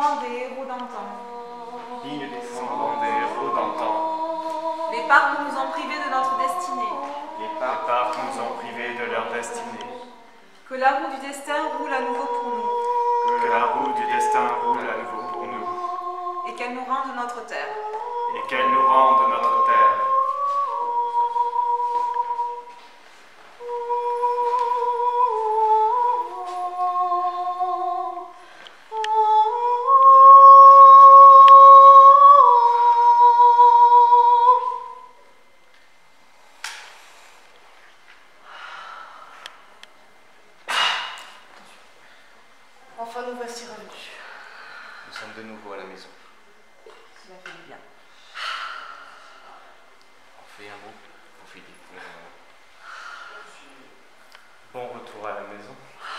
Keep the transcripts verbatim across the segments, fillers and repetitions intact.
descendants des héros d'antan. Dignes descendants des héros d'antan. Les parcs nous ont privés de notre destinée. Les parcs nous ont privés de leur destinée. Que la roue du destin roule à nouveau pour nous. Que la roue du destin roule à nouveau pour nous. Et qu'elle nous rende notre terre. Et qu'elle nous rende notre terre. Enfin, nous voici revenus. Nous sommes de nouveau à la maison. Cela fait du bien. On fait un mot pour Philippe. pour le moment. Bon retour à la maison.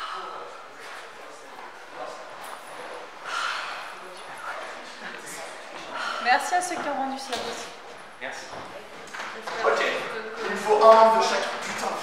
Merci à ceux qui ont rendu cela possible. Merci. Ok. Il faut un de chaque putain